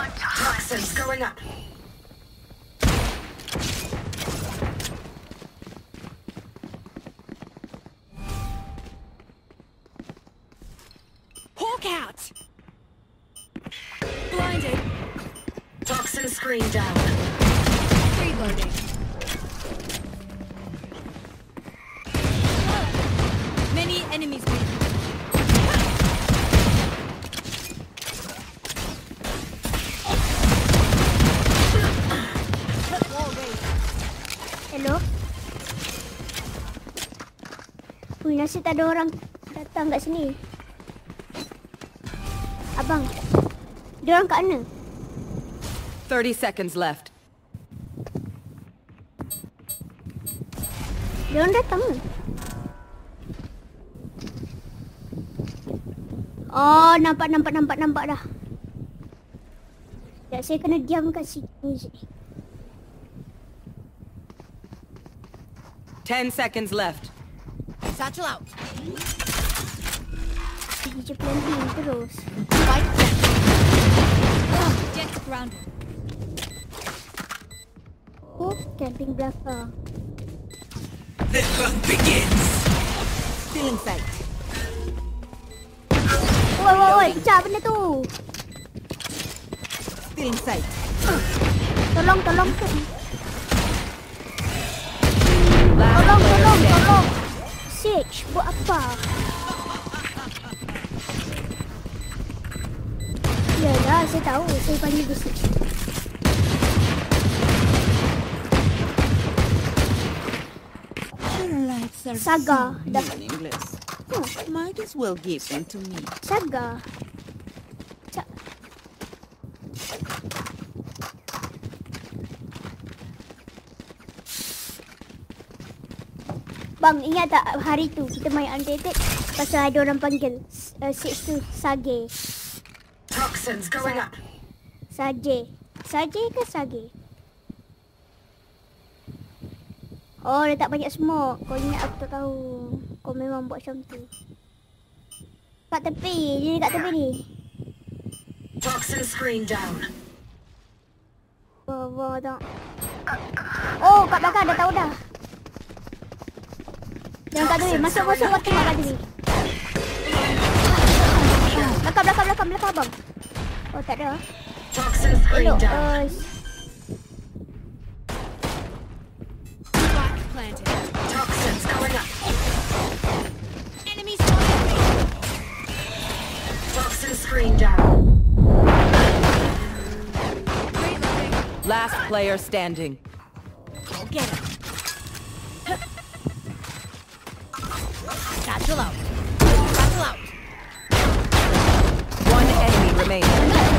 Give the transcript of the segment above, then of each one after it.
Toxins going up. Hawk out! Blinded. Toxin screen down. Reloading. Many enemies waiting. Hello? Uy, nasi tak ada orang datang kat sini. Abang, dia orang kat mana? 30 seconds left. Dia orang datang ke? Oh, nampak dah. Ya, saya kena diam kat situ. 10 seconds left. Satchel out. Pergi je planting terus. Spike. Jet grounded. Oh, camping belakang. The hunt begins. Still in sight. Woi, pecah benda tu. Still in sight. Tolong tu. Last player standing. Tolong. Sage, buat apa? Yalah, saya tahu. Saya panggil dia Sage. Saga. Dah. Meaningless. Might as well give them to me. Saga. Bang, ingat tak hari tu kita main Undated? Pasal ada orang panggil Sage tu Sage. Toxins going up. Sage ke Sage? Oh, dia tak banyak smoke. Kau ingat aku tak tahu. Kau memang buat macam tu. Kat tepi. Dia kat tepi ni. Toxin screen down. Wah tak. Oh, kat belakang dah tahu dah. Jangan kat tepi. Masuk kau tengok kat tepi. Belakang abang. Oh, tak ada. Toxin screen Elok. down. Planted. Toxins going up. Enemies spotted. Toxin screen down. Reloading. Last player standing. Go get him. Satchel out. One enemy remaining.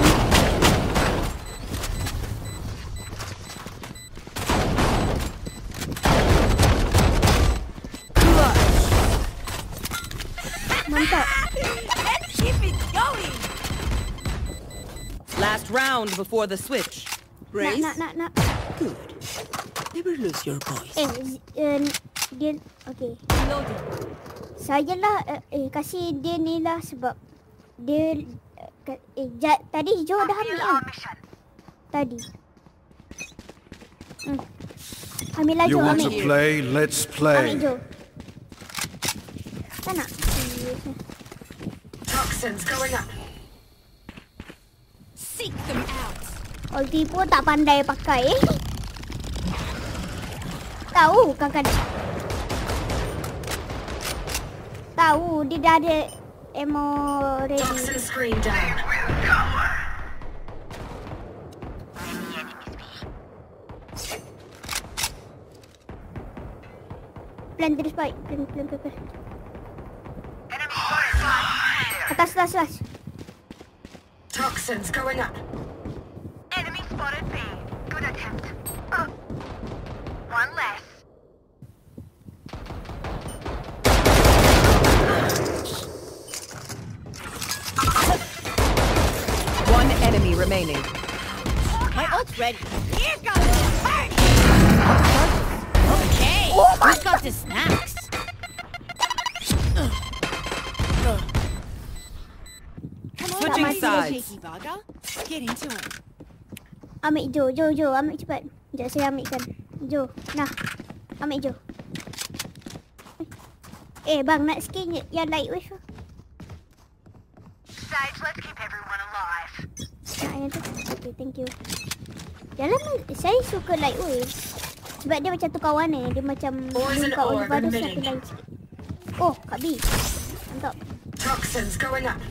Mantap. Let's keep it going. Last round before the switch. Race? Nak. Good. Never lose your voice. Dia okey. Reloading. Sajalah kasih dia ni lah sebab dia tadi hijau dah ambil kan? Tadi. Ambil laju, You want to ambil. play? Let's Ambil play. hijau. Tak nak. Toxins going up. Seek them out. Ulti pun tak pandai pakai. Tahu kakak. Tahu dia dah ada ammo ready. Toxin screen down. Plan terus baik. Plan. Atas. Toxins going up. Enemy spotted B. Good attempt. One less. One enemy remaining. My ult's ready. Here goes the party. Okay. Who's got the snacks? Switching sides. Cheeky bugger. Get into it. Ambil Jo, ambil cepat. Sekejap saya ambilkan. Jo, nah. Ambil Jo. Bang, nak skin yang lightweight tu. Sage, let's keep everyone alive. Nak yang tu. Okay, thank you. Dalam saya suka lightweight. Sebab dia macam tukar warna. Dia macam Poison buka orb baru satu emitting. lain sikit. Oh, Kak B. Mantap. Toxins going up.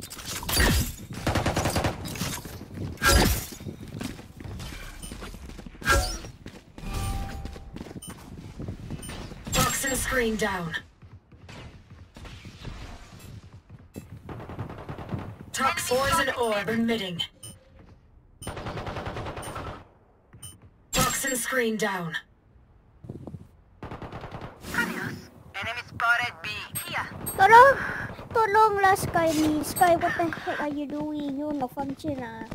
Toxin screen down. Poison orb emitting. Toxin screen down. Adios. Enemy spotted B. Here. Tolonglah Sky ni. Sky, what the heck are you doing? You no function ah.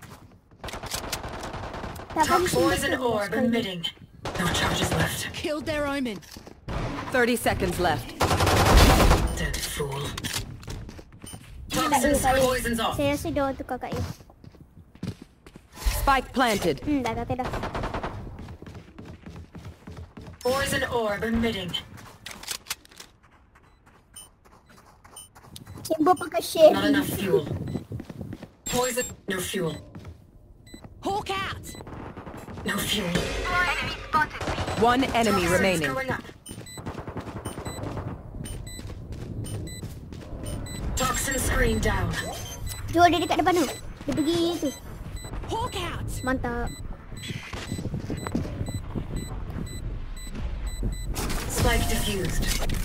Tak function Poison betul orb Sky ni. emitting. No charges left. Killed their omen. 30 seconds left. Dead fool. Dia nak Toxins Kak Yu. poisons off. Saya rasa dia orang tukar Kak Yu. Spike planted. Dah kata dah. Poison orb emitting. Chamber pakai share. Not enough fuel. Poison. No fuel. Hawk out. No fuel. Enemy spotted B. One enemy Toxins remaining. going up. Toxin screen down. Jo, dia dekat depan tu. Dia pergi tu. Hawk out. Mantap. Spike diffused.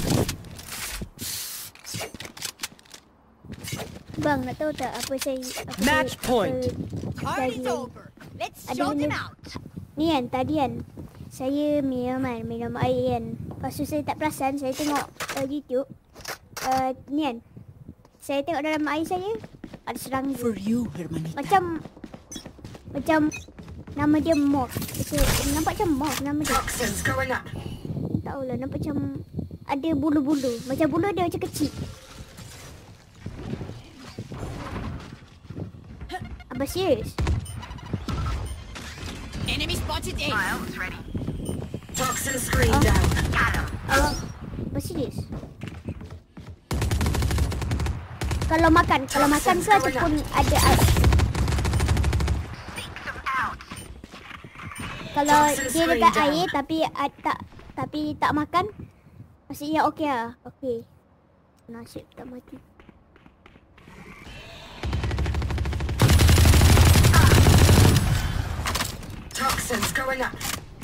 Bang, nak tahu tak apa saya... Match point. Party's over. Let's show them out. Ni kan, tadi kan. Saya minum air kan. Lepas tu saya tak perasan, saya tengok YouTube. Ni kan. Saya tengok dalam air saya. Ada serangga. For you, hermanita. Macam nama dia moth. Nampak macam moth nama dia. Toxins going up. Tak tahulah, nampak macam ada bulu-bulu. Macam bulu dia macam kecil. Apa serius? Enemy spotted A. My ult's ready. Toxin screen down. Apa serius? Kalau makan ke ataupun ada Seek them out. kalau Toxin dia screen dekat down. air tapi tak makan, maksudnya okey lah. Okey. Nasib tak mati. Toxins going up.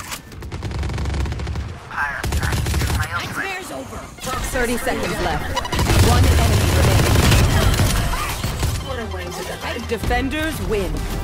Nightmare's over. 30 seconds left. One enemy remaining. What a way to die. Defenders win.